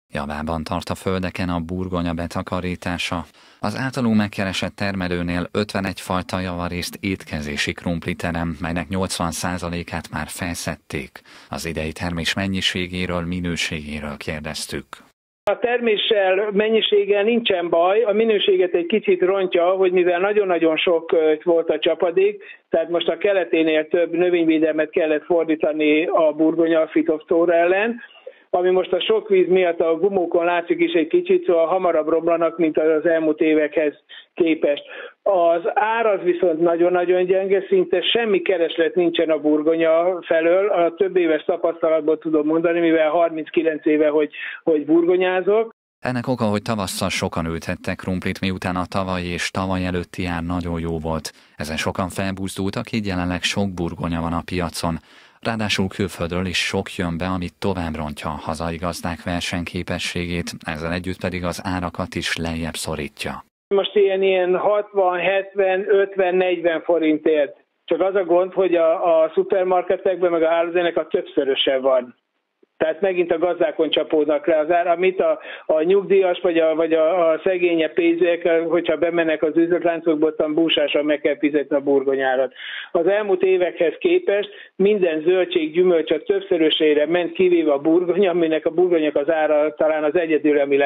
Javában tart a földeken a burgonya betakarítása. Az általunk megkeresett termelőnél 51 fajta javarészt étkezési krumpliterem, melynek 80%-át már felszedték. Az idei termés mennyiségéről, minőségéről kérdeztük. A terméssel, mennyiséggel nincsen baj, a minőséget egy kicsit rontja, hogy mivel nagyon-nagyon sok volt a csapadék, tehát most a keleténél több növényvédelmet kellett fordítani a burgonya fitoftóra ellen, ami most a sok víz miatt a gumókon látszik is egy kicsit, szóval hamarabb romlanak, mint az elmúlt évekhez képest. Az ár az viszont nagyon-nagyon gyenge, szinte semmi kereslet nincsen a burgonya felől, a több éves tapasztalatból tudom mondani, mivel 39 éve, hogy burgonyázok. Ennek oka, hogy tavasszal sokan ültettek krumplit, miután a tavalyi és tavaly előtti ár nagyon jó volt. Ezen sokan felbuzdultak, így jelenleg sok burgonya van a piacon. Ráadásul külföldről is sok jön be, amit tovább rontja a hazai gazdák versenyképességét, ezzel együtt pedig az árakat is lejjebb szorítja. Most ilyen 60, 70, 50, 40 forintért. Csak az a gond, hogy a szupermarketekben meg a hálózatának a többszöröse van. Tehát megint a gazdákon csapódnak le az ár, amit a nyugdíjas vagy a szegényebb pénzek, hogyha bemennek az üzletláncokba, ottan búsásan meg kell fizetni a burgonyárat. Az elmúlt évekhez képest minden zöldség, gyümölcs a többszörösére ment, kivéve a burgonya, aminek a burgonyak az ára talán az egyedül, ami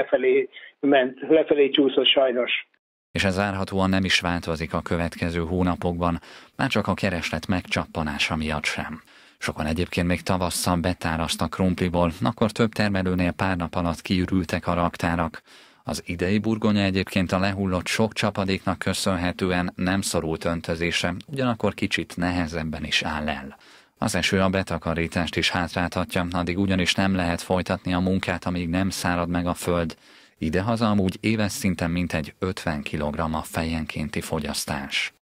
lefelé csúszott sajnos. És ez várhatóan nem is változik a következő hónapokban, már csak a kereslet megcsappanása miatt sem. Sokan egyébként még tavasszal betárasztak krumpliból, akkor több termelőnél pár nap alatt kiürültek a raktárak. Az idei burgonya egyébként a lehullott sok csapadéknak köszönhetően nem szorult öntözésre, ugyanakkor kicsit nehezebben is áll el. Az eső a betakarítást is hátráltatja, addig ugyanis nem lehet folytatni a munkát, amíg nem szárad meg a föld. Idehaza amúgy éves szinten mintegy 50 kg a fejenkénti fogyasztás.